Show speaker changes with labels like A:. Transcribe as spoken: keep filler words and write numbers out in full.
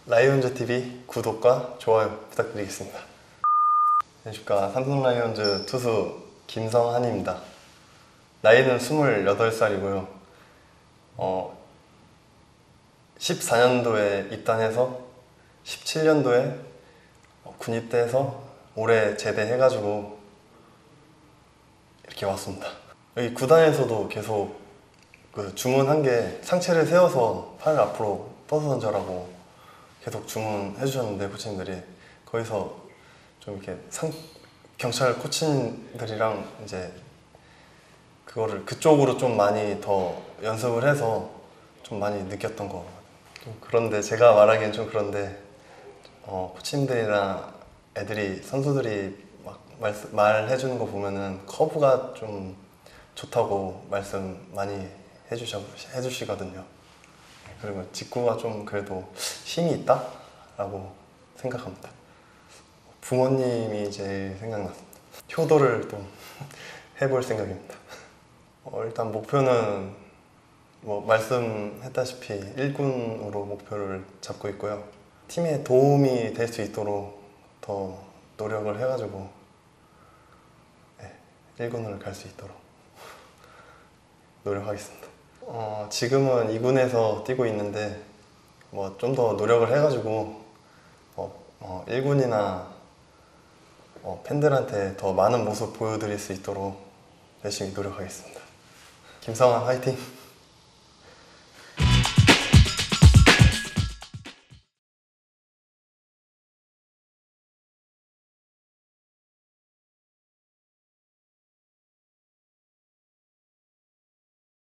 A: 라이온즈 티비 구독과 좋아요 부탁드리겠습니다. 안녕하십니까. 삼성 라이온즈 투수 김성한입니다. 나이는 스물여덟 살이고요. 어, 십사 년도에 입단해서 십칠 년도에 군입대해서 올해 제대해가지고 이렇게 왔습니다. 여기 구단에서도 계속 그 주문한 게 상체를 세워서 팔을 앞으로 뻗어 던져라고 계속 주문해 주셨는데, 코치님들이 거기서 좀 이렇게 상, 경찰 코치님들이랑 이제 그거를 그쪽으로 좀 많이 더 연습을 해서 좀 많이 느꼈던 거. 좀 그런데 제가 말하기엔 좀 그런데 어, 코치님들이나 애들이 선수들이 막 말, 말해주는 거 보면은 커브가 좀 좋다고 말씀 많이 해주셔, 해주시거든요. 그리고 직구가 좀 그래도 힘이 있다? 라고 생각합니다. 부모님이 제일 생각났습니다. 효도를 또 해볼 생각입니다. 어, 일단 목표는 뭐 말씀했다시피 일 군으로 목표를 잡고 있고요. 팀에 도움이 될 수 있도록 더 노력을 해가지고 네, 일 군으로 갈 수 있도록 노력하겠습니다. 어, 지금은 이 군에서 뛰고 있는데 뭐 좀 더 노력을 해가지고 어, 어, 일 군이나 어, 팬들한테 더 많은 모습 보여드릴 수 있도록 열심히 노력하겠습니다. 김성한 화이팅!